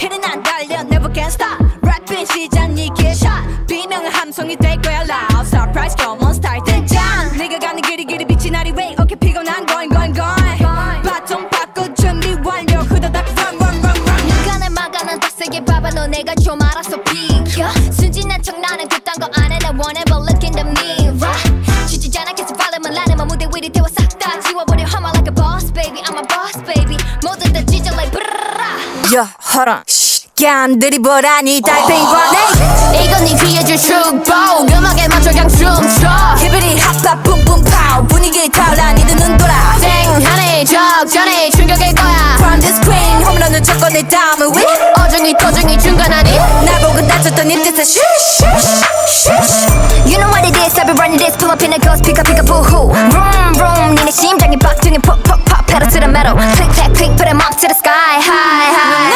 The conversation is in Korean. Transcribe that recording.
그는 안 달려 never can stop 랩인 시작 니게 샷 비명은 함성이 될 거야 loud surprise come on start 등장 네가 가는 길이 빛이 나리 way okay 피곤한 going 바통 바꿔 준비 완료 후다닥 run 눈간을 막아난 닭세게 봐봐 너 내가 좀 알아서 비켜 순진한 척 나는 그딴 거 안 해 나 whenever look in the mirror 지지잖아 계속 발음을 나는 무대 위를 태워 싹 다 지워버려 I'm like a boss baby I'm a boss baby 모두 다 찢어 like 브르르르 야 hold on 간 드리블하니 달팽이 관해 이건 네 귀에 줄 축복 음악에 맞춰 그냥 춤춰 히비리 핫바 뿜뿜 파우 분위기 타올라 니들 눈 돌아 땡하네 적잖아 충격일 거야 From the screen 홈런은 쳤고 내 다음은 위 어중이 to중이 중간 아니 나보고 다쳤던 입뜻에 You know what it is I've been running this pull up in a ghost pick up boohoo Vroom vroom 니네 심장이 박등에 pop pop pop pedal to the metal click clack click put 'em up to the sky high high